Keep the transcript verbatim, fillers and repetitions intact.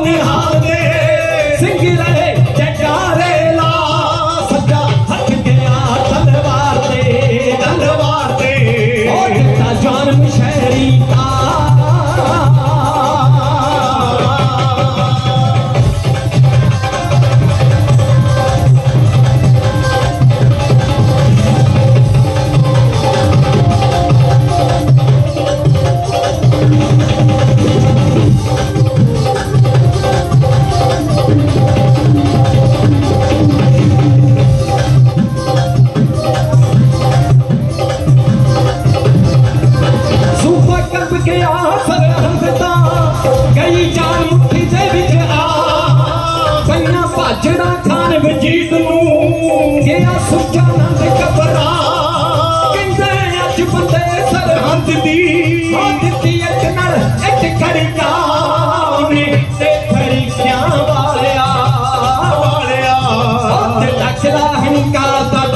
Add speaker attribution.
Speaker 1: निहाल दे सिंह रहे जयकारे ला सच्चा हथ गया तलवार दे तलवार दे और दिता जान शहरी का भाजड़ा खान वजीद गया सुचा नंद कबरा कहते अज बंदे सरहद दी दिती एक नल एक खड़िया ते खड़िया वालिया वालिया लखदा हिंका